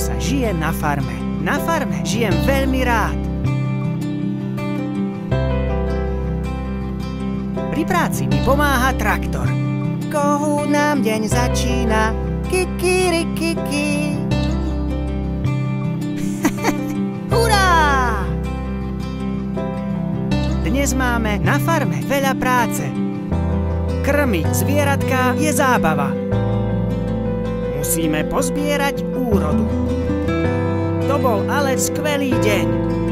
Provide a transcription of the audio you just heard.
sa žije na farme. Na farme žijem veľmi rád. Pri práci mi pomáha traktor. Kohút nám deň začína. Kikirikiki. Hurá! Dnes máme na farme veľa práce. Krmiť zvieratka je zábava. Musíme pozbierať úrodu. To bol ale skvelý deň.